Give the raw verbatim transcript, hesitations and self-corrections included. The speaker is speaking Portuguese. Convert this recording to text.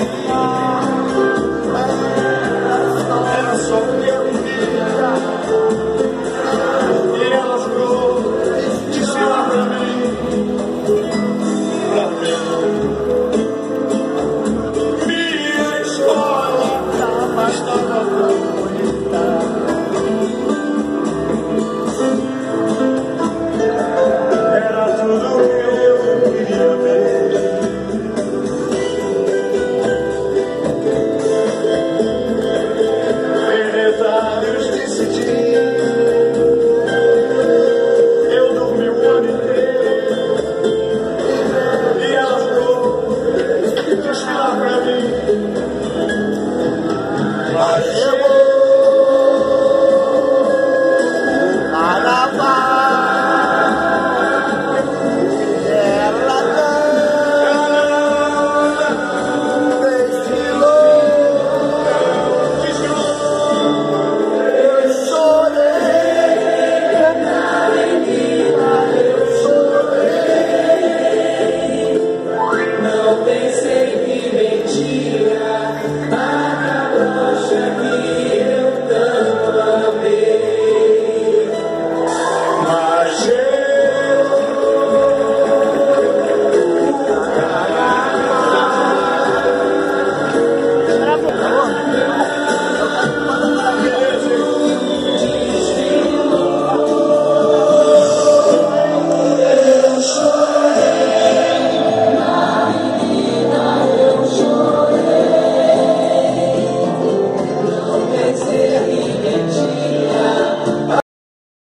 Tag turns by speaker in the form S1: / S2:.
S1: Era só o que eu via. E ela jurou desfilar pra mim, pra mim. Minha escola tava, estava tão bonita. Era tudo que eu queria ver. Detalhes decidi. Eu dormi o ano inteiro. E ela jurou desfilar pra mim.